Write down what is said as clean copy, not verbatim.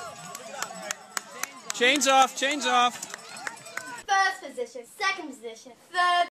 Chains off, chains off. First position, second position, third